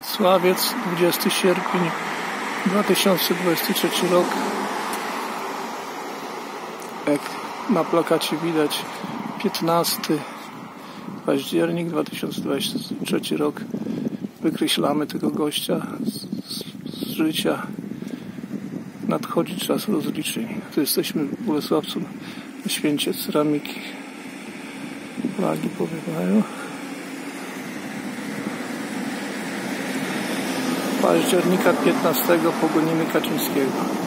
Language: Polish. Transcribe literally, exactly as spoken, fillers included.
Sławiec, dwudziestego sierpnia dwa tysiące dwudziesty trzeci rok. Jak na plakacie widać, piętnasty październik dwa tysiące dwudziesty trzeci rok. Wykreślamy tego gościa z, z, z życia. Nadchodzi czas rozliczeń. Tu jesteśmy w Bolesławcu na święcie ceramiki. Flagi powiewają. Października piętnastego pogonimy Kaczyńskiego.